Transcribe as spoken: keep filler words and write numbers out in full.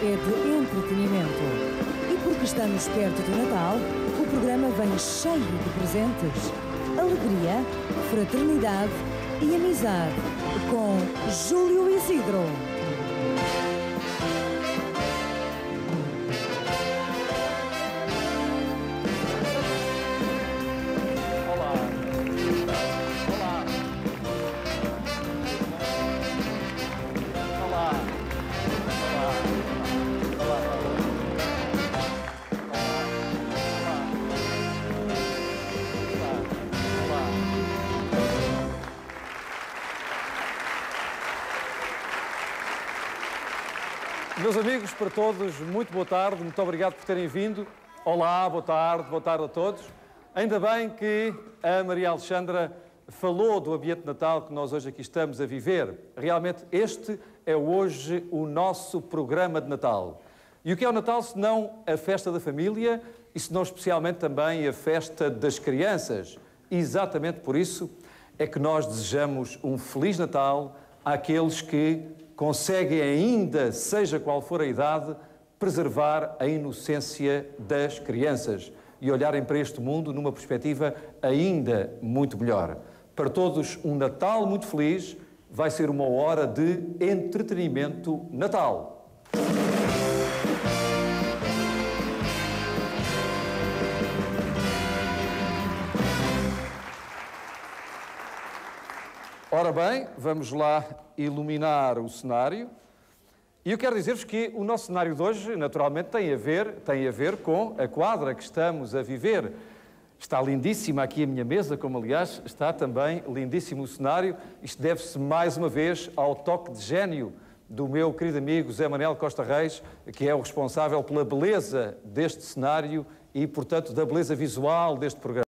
é de entretenimento. E porque estamos perto do Natal, o programa vem cheio de presentes, alegria, fraternidade e amizade com Júlio Isidro. Meus amigos, para todos, muito boa tarde, muito obrigado por terem vindo. Olá, boa tarde, boa tarde a todos. Ainda bem que a Maria Alexandra falou do ambiente de Natal que nós hoje aqui estamos a viver. Realmente este é hoje o nosso programa de Natal. E o que é o Natal se não a festa da família e se não especialmente também a festa das crianças? E exatamente por isso é que nós desejamos um Feliz Natal àqueles que conseguem ainda, seja qual for a idade, preservar a inocência das crianças e olharem para este mundo numa perspectiva ainda muito melhor. Para todos, um Natal muito feliz, vai ser uma hora de entretenimento Natal. Ora bem, vamos lá iluminar o cenário. E eu quero dizer-vos que o nosso cenário de hoje, naturalmente, tem a ver, tem a ver com a quadra que estamos a viver. Está lindíssima aqui a minha mesa, como aliás está também lindíssimo o cenário. Isto deve-se mais uma vez ao toque de gênio do meu querido amigo Zé Manuel Costa Reis, que é o responsável pela beleza deste cenário e, portanto, da beleza visual deste programa.